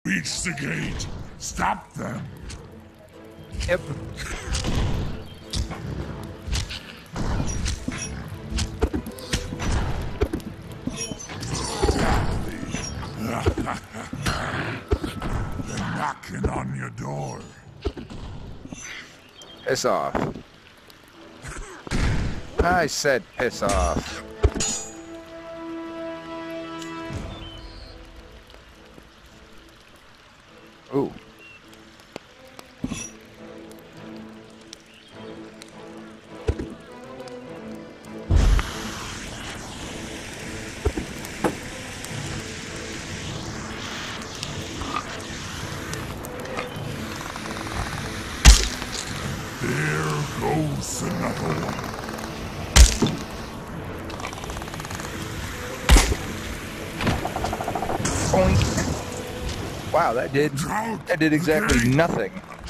Reach the gate. Stop them. Yep. They're knocking on your door. Piss off. I said piss off. Ooh. There goes another one. Boink. Wow, that did exactly nothing.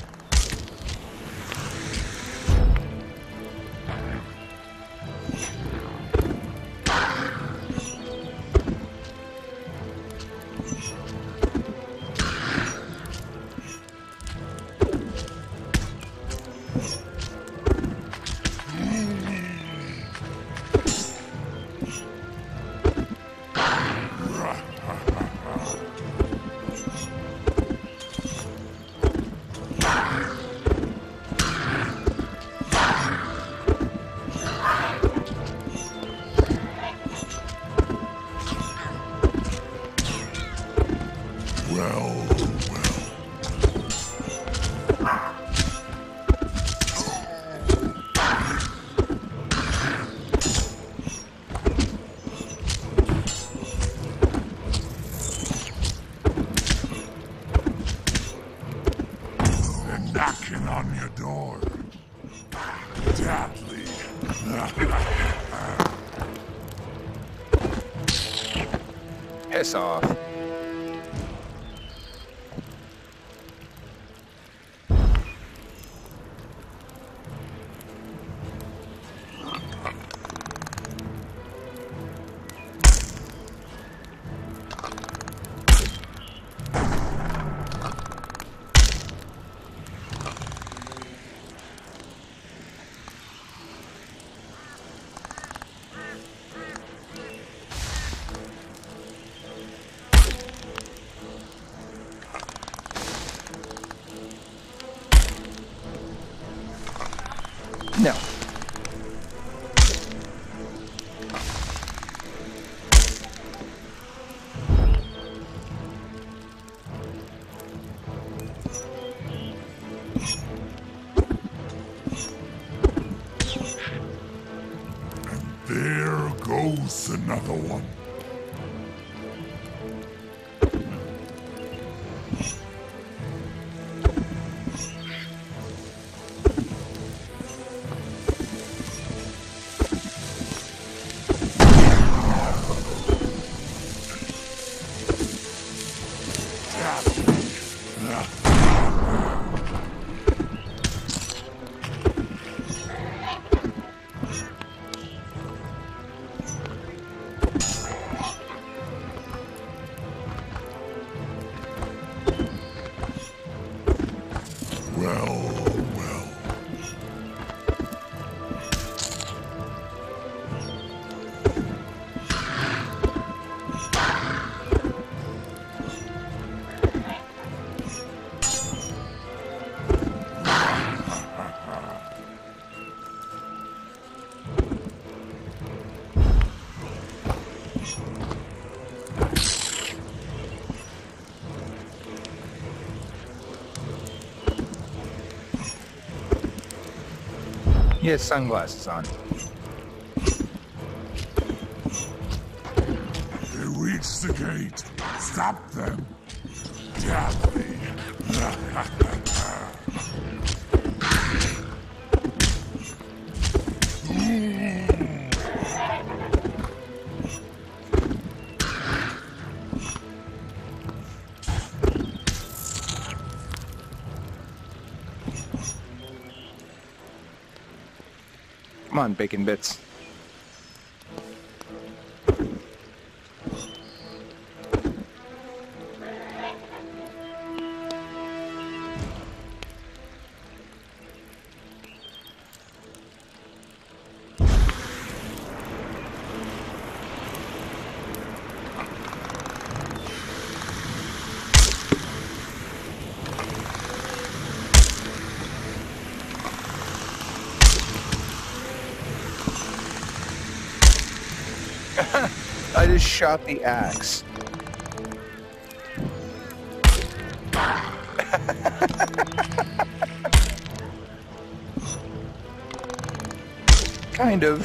Knocking on your door. Deadly. Piss off. No. There goes another one. He has sunglasses on. They reach the gate. Stop them. Deadly. Come on, bacon bits. just shot the axe. Kind of.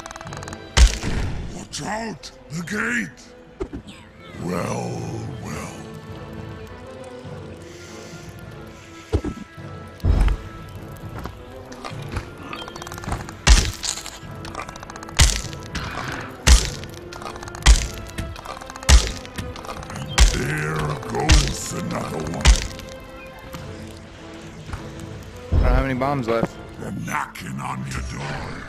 Watch out! The gate! Well, well. There goes another one. I don't have any bombs left. They're knocking on your door.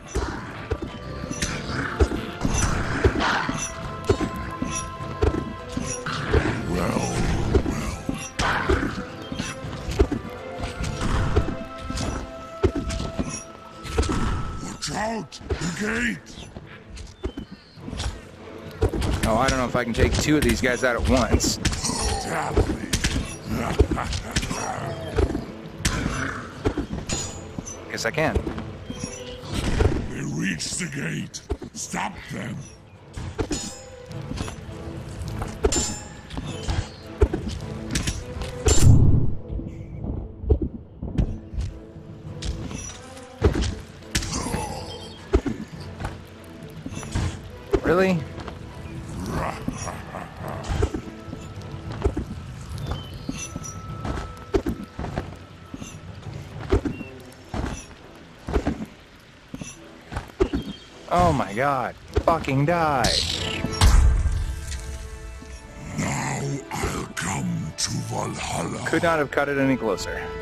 Well, well. Watch out! The gate! Oh, I don't know if I can take two of these guys out at once. Daphne. Guess I can. They reached the gate. Stop them. Really? Oh my god. Fucking die. Now I'll come to Valhalla. Could not have cut it any closer.